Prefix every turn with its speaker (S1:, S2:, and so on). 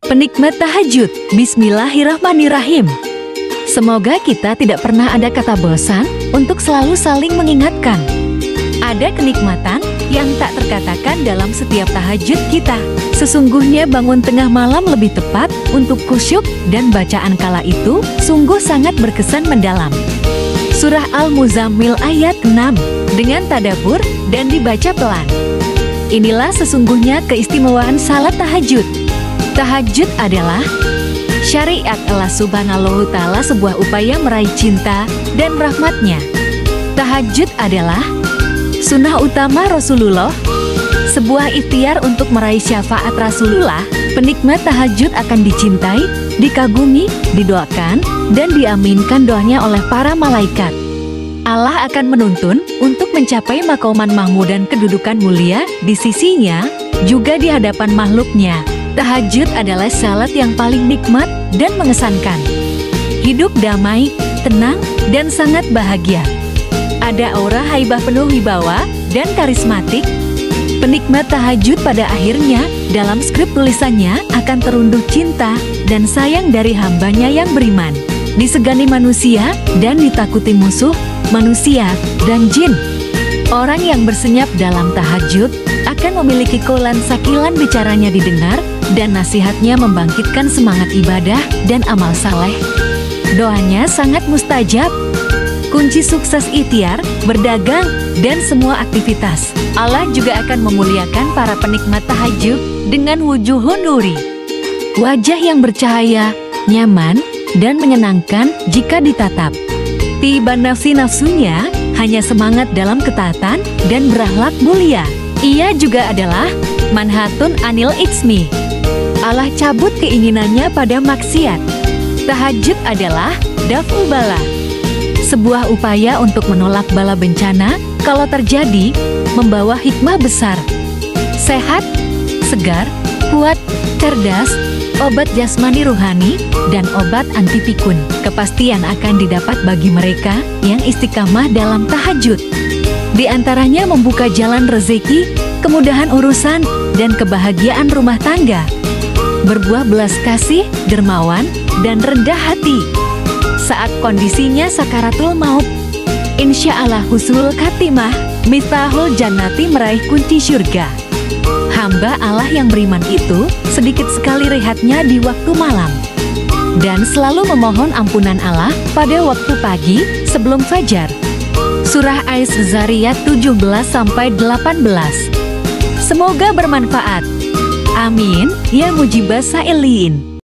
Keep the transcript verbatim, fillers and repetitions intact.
S1: Penikmat tahajud, bismillahirrahmanirrahim. Semoga kita tidak pernah ada kata bosan untuk selalu saling mengingatkan. Ada kenikmatan yang tak terkatakan dalam setiap tahajud kita. Sesungguhnya bangun tengah malam lebih tepat untuk khusyuk dan bacaan kala itu sungguh sangat berkesan mendalam. Surah Al-Muzammil ayat enam dengan tadabbur dan dibaca pelan. Inilah sesungguhnya keistimewaan salat tahajud. Tahajud adalah syariat Allah Subhanahu wa Ta'ala, sebuah upaya meraih cinta dan rahmatnya. Tahajud adalah sunnah utama Rasulullah, sebuah ikhtiar untuk meraih syafaat Rasulullah. Penikmat tahajud akan dicintai, dikagumi, didoakan, dan diaminkan doanya oleh para malaikat. Allah akan menuntun untuk mencapai maqaman mahmud dan kedudukan mulia di sisinya, juga di hadapan makhluknya. Tahajud adalah salat yang paling nikmat dan mengesankan. Hidup damai, tenang, dan sangat bahagia. Ada aura haibah penuh wibawa dan karismatik. Penikmat tahajud pada akhirnya dalam skrip tulisannya akan terunduh cinta dan sayang dari hambanya yang beriman. Disegani manusia dan ditakuti musuh, manusia, dan jin. Orang yang bersenyap dalam tahajud akan memiliki kaulan sakilan, bicaranya didengar, dan nasihatnya membangkitkan semangat ibadah dan amal saleh. Doanya sangat mustajab. Kunci sukses ikhtiar, berdagang, dan semua aktivitas. Allah juga akan memuliakan para penikmat tahajud dengan wujuhun nuri. Wajah yang bercahaya, nyaman, dan menyenangkan jika ditatap. Tiba nafsi-nafsunya hanya semangat dalam ketaatan dan berakhlak mulia. Ia juga adalah manhatun anil itsmi. Allah cabut keinginannya pada maksiat. Tahajud adalah daf'u bala, sebuah upaya untuk menolak bala bencana kalau terjadi, membawa hikmah besar. Sehat, segar, kuat, cerdas, obat jasmani ruhani, dan obat anti pikun. Kepastian akan didapat bagi mereka yang istiqamah dalam tahajud. Di antaranya membuka jalan rezeki, kemudahan urusan, dan kebahagiaan rumah tangga. Berbuah belas kasih, dermawan, dan rendah hati. Saat kondisinya sakaratul maut, insya Allah husnul khatimah, miftahul jannati, meraih kunci surga. Hamba Allah yang beriman itu sedikit sekali rehatnya di waktu malam, dan selalu memohon ampunan Allah pada waktu pagi sebelum fajar. Surah Aiz-Zariyat tujuh belas sampai delapan belas. Semoga bermanfaat. Amin, ya mujibas sa'ilin.